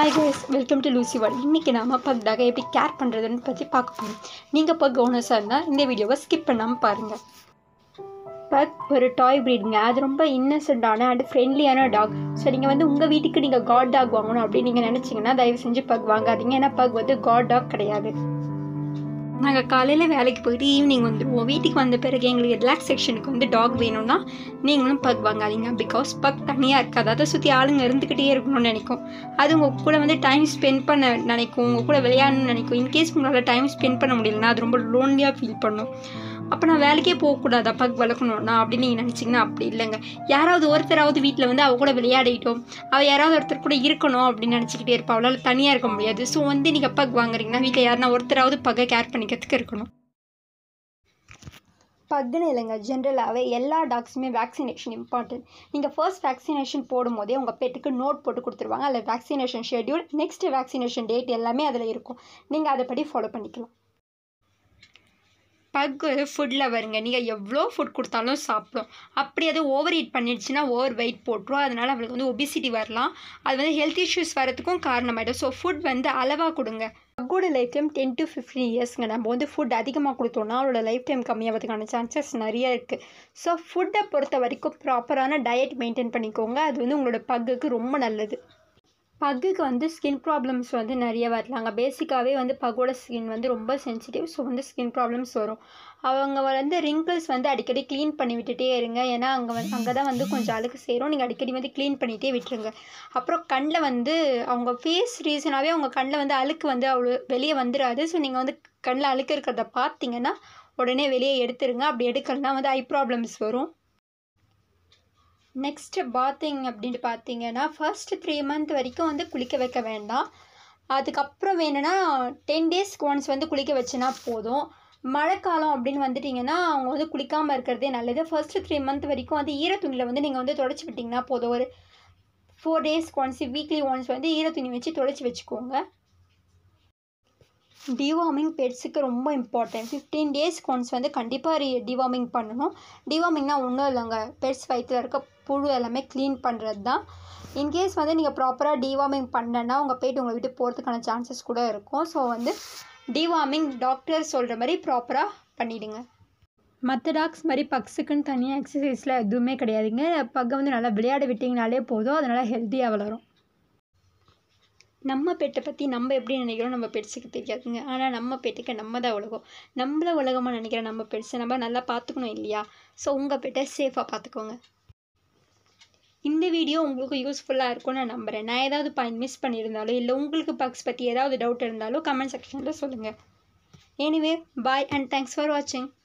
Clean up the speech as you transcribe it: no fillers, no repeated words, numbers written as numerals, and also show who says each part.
Speaker 1: Hi guys, welcome to LUSY World. இன்னைக்கு நாம buck டாக எப்படி கேர் பண்றதுன்னு பத்தி பார்க்க போறோம். நீங்க பக் ஓனர்ஸா இருந்தா இந்த வீடியோவை ஸ்கிப் பண்ணாம பாருங்க. பக் ஒரு டாய் பிரீடுங்க. அது ரொம்ப இன்னசென்ட்டான அண்ட் ஃப்ரெண்ட்லியான டாக். ஸோ நீங்கள் வந்து உங்கள் வீட்டுக்கு நீங்கள் காட் டாக் வாங்கணும் அப்படின்னு நீங்கள் நினச்சிங்கன்னா தயவு செஞ்சு பக் வாங்காதீங்க. ஏன்னா பக் வந்து காட் டாக் கிடையாது. நாங்கள் காலையில் வேலைக்கு போயிட்டு ஈவினிங் வந்துடுவோம். வீட்டுக்கு வந்த பிறகு எங்களுக்கு ரிலாக்ஸேஷனுக்கு வந்து டாக் வேணும்னா நீங்களும் பக் வாங்காதீங்க. பிகாஸ் பக் தனியாக இருக்காது, அதை சுற்றி ஆளுங்க இருந்துக்கிட்டே இருக்கணும்னு நினைக்கும். அது உங்கள் கூட வந்து டைம் ஸ்பெண்ட் பண்ண நினைக்கும், உங்கள் கூட விளையாடணும்னு நினைக்கும். இன்கேஸ் உங்களால் டைம் ஸ்பெண்ட் பண்ண முடியலன்னா அது ரொம்ப லோன்லியாக ஃபீல் பண்ணும். அப்போ நான் வேலைக்கே போகக்கூடாதா பக் வளர்க்கணும்னா அப்படின்னு நீங்கள் நினச்சிங்கன்னா அப்படி இல்லைங்க. யாராவது ஒருத்தராவது வீட்டில் வந்து அவ கூட விளையாடிட்டோம், அவள் யாராவது ஒருத்தர் கூட இருக்கணும் அப்படின்னு நினச்சிக்கிட்டே இருப்பா. அவளால் தனியாக இருக்க முடியாது. ஸோ வந்து நீங்கள் பக் வாங்குறீங்கன்னா வீட்டில் யாருன்னா ஒருத்தராவது பக்கை கேர் பண்ணிக்கிறதுக்கு இருக்கணும். பக்குன்னு இல்லைங்க, ஜென்ரலாகவே எல்லா டாக்ஸுமே வேக்சினேஷன் இம்பார்ட்டன்ட். நீங்கள் ஃபர்ஸ்ட் வேக்சினேஷன் போடும்போதே உங்கள் பெட்டுக்கு நோட் போட்டு கொடுத்துருவாங்க. அதில் vaccination schedule, next vaccination date எல்லாமே அதில் இருக்கும். நீங்கள் அதைப்படி ஃபாலோ பண்ணிக்கலாம். பக் ஒரு ஃபுட்டில் வருங்க. நீங்கள் எவ்வளோ ஃபுட் கொடுத்தாலும் சாப்பிடும். அப்படி அது ஓவர் ஈட் பண்ணிடுச்சுன்னா ஓவர் வெயிட் போட்டுரும். அதனால் அவளுக்கு வந்து ஒபிசிட்டி வரலாம். அது வந்து ஹெல்த் இஷ்யூஸ் வரதுக்கும் காரணமாயிடும். ஸோ ஃபுட் வந்து அளவாக கொடுங்க. பக்கோட லைஃப் டைம் 10 to 15 இயர்ஸ்ங்க. நம்ம வந்து ஃபுட் அதிகமாக கொடுத்தோம்னா அவளோட லைஃப் டைம் கம்மியாகிறதுக்கான சான்சஸ் நிறைய இருக்குது. ஸோ ஃபுட்டை பொறுத்த வரைக்கும் ப்ராப்பரான டயட் மெயின்டைன் பண்ணிக்கோங்க. அது வந்து உங்களோட பக்குக்கு ரொம்ப நல்லது. பக்குக்கு வந்து ஸ்கின் ப்ராப்ளம்ஸ் வந்து நிறைய வரலாங்க. பேசிக்காகவே வந்து பக்கோட ஸ்கின் வந்து ரொம்ப சென்சிட்டிவ். ஸோ வந்து ஸ்கின் ப்ராப்ளம்ஸ் வரும். அவங்க வந்து ரிங்கிள்ஸ் வந்து அடிக்கடி க்ளீன் பண்ணி விட்டுட்டே இருங்க. ஏன்னா அங்கே தான் வந்து கொஞ்சம் அழுக்கு சேரும். நீங்கள் அடிக்கடி வந்து க்ளீன் பண்ணிகிட்டே விட்டுருங்க. அப்புறம் கண்ணில் வந்து அவங்க ஃபேஸ் ரீசனாகவே அவங்க கண்ணில் வந்து அழுக்கு வந்து அவ்வளோ வெளியே வந்துடாது. ஸோ நீங்கள் வந்து கண்ணில் அழுக்கு இருக்கிறத பார்த்தீங்கன்னா உடனே வெளியே எடுத்துருங்க. அப்படி எடுக்கலன்னா வந்து ஐ ப்ராப்ளம்ஸ் வரும். நெக்ஸ்ட்டு பாத்திங் அப்படின்ட்டு பார்த்தீங்கன்னா ஃபர்ஸ்ட் 3 month வரைக்கும் வந்து குளிக்க வைக்க வேண்டாம். அதுக்கப்புறம் வேணும்னா 10 days ஒன்ஸ் வந்து குளிக்க வச்சுனா போதும். மழைக்காலம் அப்படின்னு வந்துட்டிங்கன்னா அவங்க வந்து குளிக்காமல் இருக்கிறதே நல்லது. ஃபர்ஸ்ட்டு 3 month வரைக்கும் வந்து ஈரத்துணியில் வந்து நீங்கள் வந்து தொடச்சி விட்டிங்கன்னா போதும். ஒரு 4 days ஒன்ஸ், வீக்லி ஒன்ஸ் வந்து ஈரத்துணி வச்சு தொடச்சி வச்சுக்கோங்க. டிவார்மிங் பெட்ஸுக்கு ரொம்ப இம்பார்ட்டன்ட். 15 days ஒன்ஸ் வந்து கண்டிப்பாக டிவார்மிங் பண்ணணும். டிவார்மிங்னா ஒன்றும் இல்லைங்க, பெட்ஸ் வயிற்றில் இருக்க புழு எல்லாமே க்ளீன் பண்ணுறது தான். இன்கேஸ் வந்து நீங்கள் ப்ராப்பராக டிவார்மிங் பண்ணலன்னா உங்கள் பெட் உங்களை விட்டு போகிறதுக்கான சான்சஸ் கூட இருக்கும். ஸோ வந்து டிவார்மிங் டாக்டர் சொல்கிற மாதிரி ப்ராப்பராக பண்ணிவிடுங்க. மற்ற டாக்ஸ் மாதிரி பக்ஸுக்குன்னு தனியாக எக்ஸசைஸ்லாம் எதுவுமே கிடையாதுங்க. பக்கை வந்து நல்லா விளையாட விட்டிங்கனாலே போதும், அதனால் ஹெல்த்தியாக வளரும். நம்ம பெட்டை பற்றி நம்ம எப்படி நினைக்கிறோம் நம்ம பெட்ஸுக்கு தெரியாதுங்க. ஆனால் நம்ம பெட்டுக்கு நம்ம தான் உலகம். நம்மள உலகமாக நினைக்கிற நம்ம பெட்ஸை நம்ம நல்லா பார்த்துக்கணும் இல்லையா? ஸோ உங்கள் பெட்டை சேஃபாக பார்த்துக்கோங்க. இந்த வீடியோ உங்களுக்கு யூஸ்ஃபுல்லாக இருக்கும்னு நான் நம்புகிறேன். நான் ஏதாவது பாயிண்ட் மிஸ் பண்ணியிருந்தாலும் இல்லை உங்களுக்கு பக்ஸ் பற்றி ஏதாவது டவுட் இருந்தாலும் கமெண்ட் செக்ஷனில் சொல்லுங்கள். Anyway bye and thanks for வாட்சிங்.